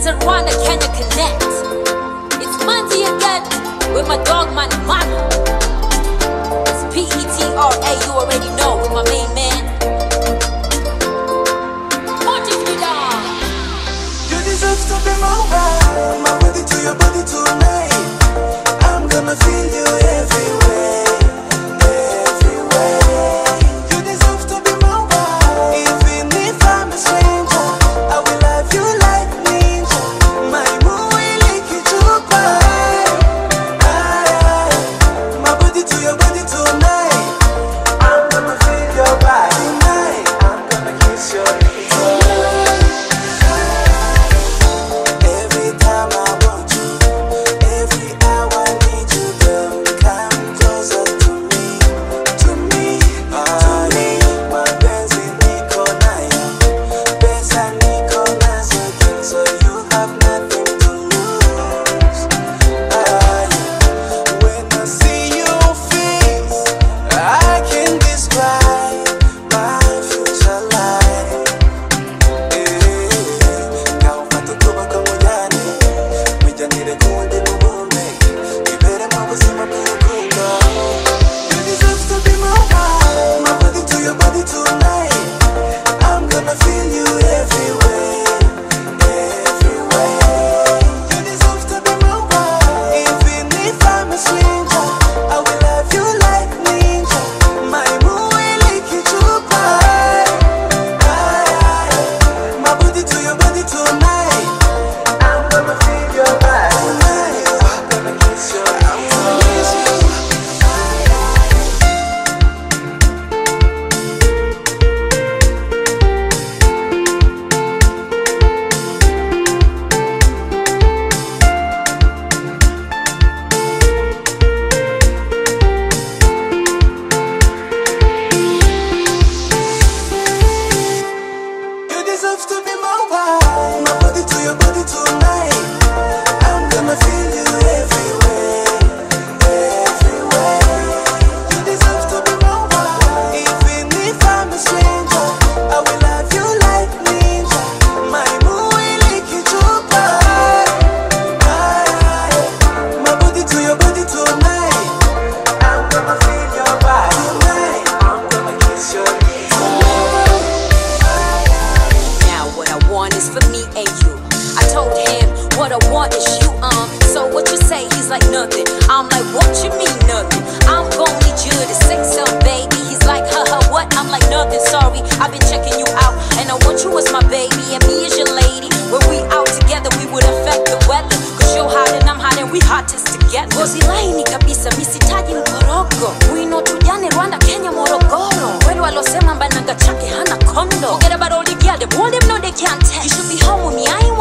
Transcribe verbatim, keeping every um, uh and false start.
Rwanda, Kenya connect. It's Monday again with my dog Money Manu. It's P E T R A, you already know, with my main man. You deserve to be my wife. My body to your body tonight. I'm gonna feel you everywhere, everywhere. You deserve to be my wife. Even if I'm a stranger, I will love you like ninja. My movie like you too bad. My body to your body tonight. I'm gonna feel your body tonight. I'm gonna kiss your lips. What I want is you, um so what you say, he's like nothing. I'm like, what you mean nothing? I'm gon' need you to say something, baby. He's like, haha, what? I'm like, nothing, sorry, I've been checking you out, and I want you as my baby, and me as your lady. When we out together, we would affect the weather, cause you're hot and I'm hot and we hottest together. Gozi laini kabisa, misitaji mkorogo. Wino tujane Rwanda, Kenya, Morogoro. Wedu alosema mbananga chake hana kondo. Forget about all the girl, them all them know they can't test. You should be home with me, I ain't